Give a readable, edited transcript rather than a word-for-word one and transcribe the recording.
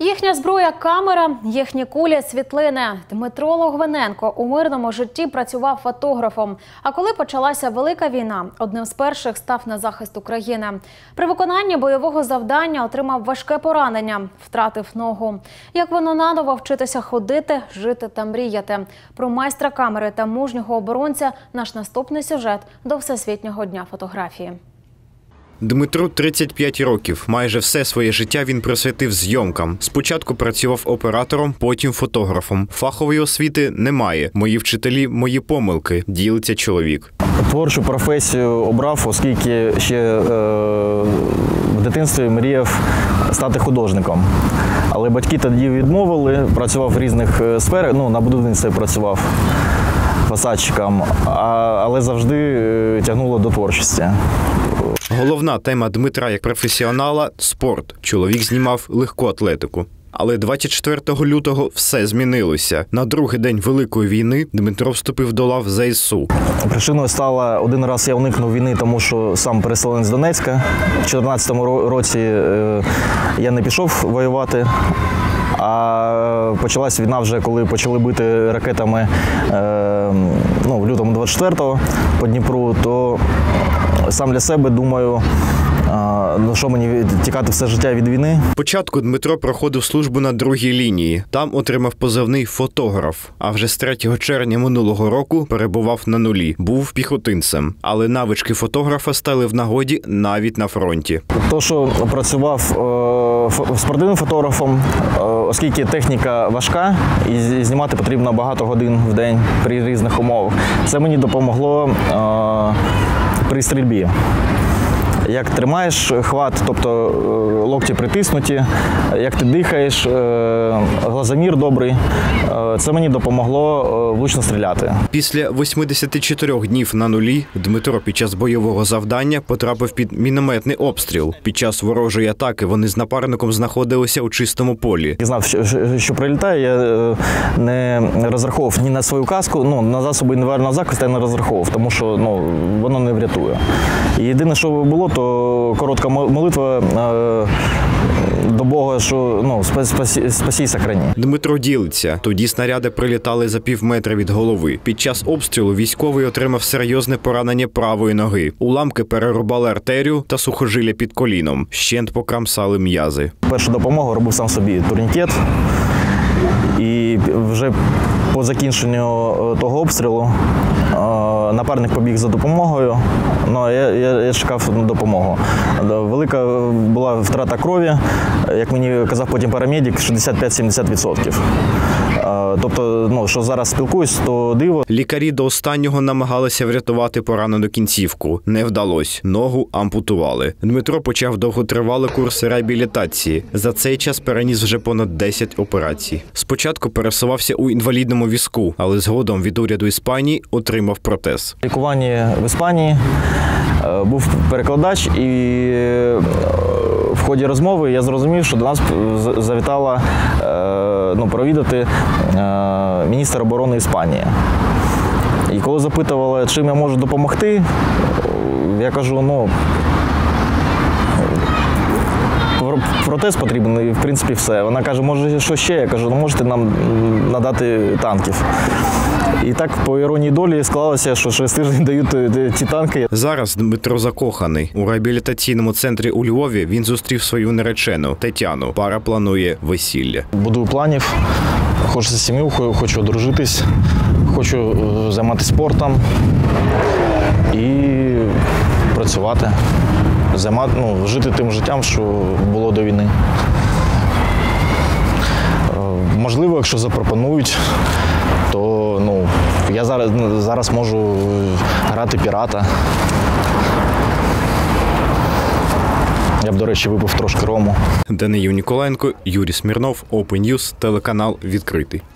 Їхня зброя – камера, їхні кулі – світлини. Дмитро Логвиненко у мирному житті працював фотографом. А коли почалася Велика війна, одним з перших став на захист України. При виконанні бойового завдання отримав важке поранення, втратив ногу. Як воно наново вчитися ходити, жити та мріяти. Про майстра камери та мужнього оборонця наш наступний сюжет до Всесвітнього дня фотографії. Дмитру 35 років. Майже все своє життя він присвятив зйомкам. Спочатку працював оператором, потім фотографом. Фахової освіти немає. Мої вчителі – мої помилки, ділиться чоловік. Творчу професію обрав, оскільки ще в дитинстві мріяв стати художником. Але батьки тоді відмовили, працював в різних сферах, на будівництві працював фасадчиком, але завжди тягнуло до творчості. Головна тема Дмитра як професіонала – спорт. Чоловік знімав легку атлетику. Але 24 лютого все змінилося. На другий день Великої війни Дмитро вступив до лав ЗСУ. Причиною стала, один раз я уникнув війни, тому що сам переселенець з Донецька. У 2014 році я не пішов воювати. А почалась війна вже, коли почали бити ракетами в лютому 24-го по Дніпру, то сам для себе думаю, що мені тікати все життя від війни. Спочатку Дмитро проходив службу на другій лінії. Там отримав позивний «фотограф». А вже з 3 червня минулого року перебував на нулі. Був піхотинцем. Але навички фотографа стали в нагоді навіть на фронті. То, що працював спортивним фотографом, оскільки техніка важка і знімати потрібно багато годин в день при різних умовах, це мені допомогло при стрільбі. Як тримаєш хват, тобто локті притиснуті, як ти дихаєш, глазомір добрий, це мені допомогло влучно стріляти. Після 84 днів на нулі Дмитро під час бойового завдання потрапив під мінометний обстріл. Під час ворожої атаки вони з напарником знаходилися у чистому полі. Я знав, що прилітає, я не розраховував ні на свою каску, на засоби індивідуального захисту я не розраховував, тому що воно не врятує. І єдине, що було, то коротка молитва до Бога, що спаси, сохрани. Дмитро ділиться. Тоді снаряди прилітали за півметра від голови. Під час обстрілу військовий отримав серйозне поранення правої ноги. Уламки перерубали артерію та сухожилля під коліном. Щент покрамсали м'язи. Першу допомогу робив сам собі турнікет. І вже по закінченню того обстрілу напарник побіг за допомогою, я чекав допомогу. Велика була втрата крові, як мені казав потім парамедик, 65-70%. Тобто, що зараз спілкуюсь, то диво. Лікарі до останнього намагалися врятувати поранену кінцівку. Не вдалося. Ногу ампутували. Дмитро почав довготривалий курс реабілітації. За цей час переніс вже понад 10 операцій. Спочатку пересувався у інвалідному візку, але згодом від уряду Іспанії отримав протез. Лікування в Іспанії, був перекладач, і в ході розмови я зрозумів, що до нас завітала провідати міністр оборони Іспанії. І коли запитували, чим я можу допомогти, я кажу, протез потрібен і, в принципі, все. Вона каже, може, що ще? Я кажу, можете нам надати танків. І так, по іронії долі, склалося, що через тиждень дають ці танки. Зараз Дмитро закоханий. У реабілітаційному центрі у Львові він зустрів свою наречену Тетяну. Пара планує весілля. Будую планів, хочу сім'ю, хочу одружитись, хочу займатися спортом і працювати, жити тим життям, що було до війни. Можливо, якщо запропонують, то я зараз можу грати пірата. Я б, до речі, випив трошки рому. Даниїл Ніколаєнко, Юрій Смірнов, Open News, телеканал «Відкритий».